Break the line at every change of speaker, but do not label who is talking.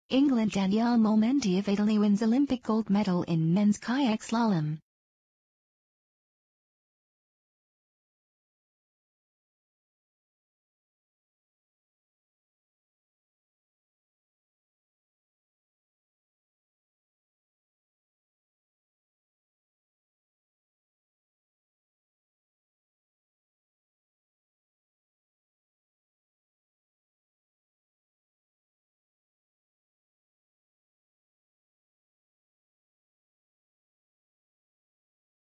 England. Daniele Molmenti of Italy wins Olympic gold medal in men's kayak slalom.